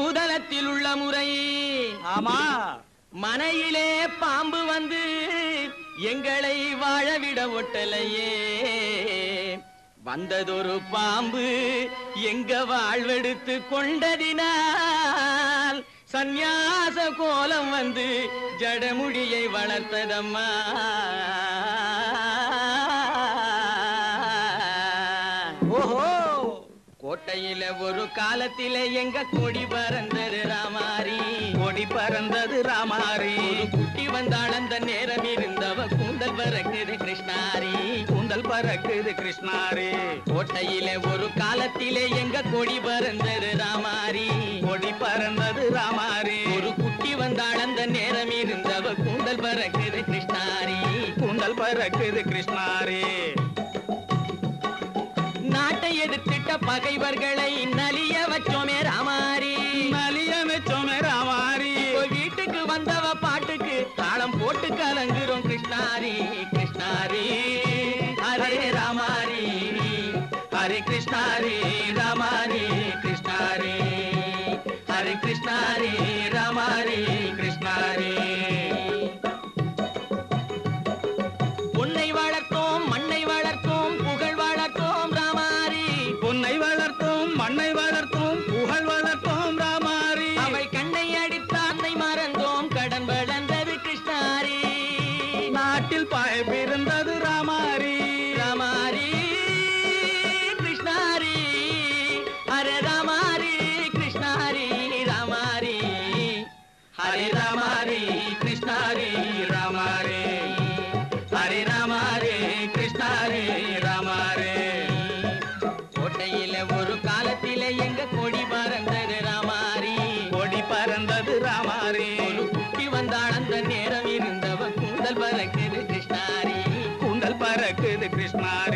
பூதலத்தில் உள்ள முறை. ஆமா, மனையிலே பாம்பு வந்து எங்களை வாழவிட ஒட்டலையே. வந்ததொரு பாம்பு எங்க வாழ்வெடுத்து கொண்டதினால் சந்நியாச கோலம் வந்து ஜடமுடியை வளர்த்ததம்மா. ஓஹோ, கோட்டையில ஒரு காலத்திலே எங்க கொடி பறந்தது ராமாரி. கொடி பறந்தது ராமாரி. ஒரு குட்டி வந்தாள் அந்த நேரம் இருந்தவ கூந்தல் பறக்குது கிருஷ்ணாரி. கூந்தல் பறக்குது கிருஷ்ணாரி. கோட்டையிலே ஒரு காலத்திலே எங்க கொடி பறந்தது ராமாரி. கொடி பறந்தது ராமாரி. ஒரு குட்டி வந்தாள் அந்த நேரம் இருந்தவ கூந்தல் பறக்குது கிருஷ்ணாரி. கூந்தல் பறக்குது கிருஷ்ணாரி. நாட்டை எதிர்த்திட்ட பகைவர்களை நலிய வச்சோமே ராமாரி. நலிய வச்சோமே ராமாரி. வீட்டுக்கு வந்தவ பாட்டுக்கு தாளம் போட்டு கலங்குறோம் கிருஷ்ணாரி. கிருஷ்ணாரி ஹரே ராமாரி, ஹரே கிருஷ்ணாரி ராமாரி. கிருஷ்ணாரி ஹரே கிருஷ்ணாரி ராமாரி. கிருஷ்ணாரி. பொன்னை வளர்த்தோம் மண்ணை வளர்த்தோம் புகழ் வளர்த்தோம் ராமாரி. பொன்னை வளர்த்தோம் மண்ணை வளர்த்தோம் புகழ் வளர்த்தோம் ராமாரி. அவை கண்ணை அடித்த அன்னை மறந்தோம் கடன் வளர்ந்தது கிருஷ்ணாரி. நாட்டில் பாய் பிறந்தது ராமாரி. ராமாரி கிருஷ்ணாரி ஹரே ராமாரி. கிருஷ்ணாரி ராமாரி ஹரே ராமாரி. கிருஷ்ணாரி ராமாரி. ஹரே ராமாரி. கிருஷ்ணாரி ராமாரி. கோட்டையில ஒரு காலத்திலே எங்க கொடி பறந்தது ராமாரி. கொடி பறந்தது ராமாரி. ஒரு குட்டி வந்தாள் அந்த நேரம் இருந்தவ கூந்தல் பறக்குது கிருஷ்ணாரி. கூந்தல் பறக்குது கிருஷ்ணாரி.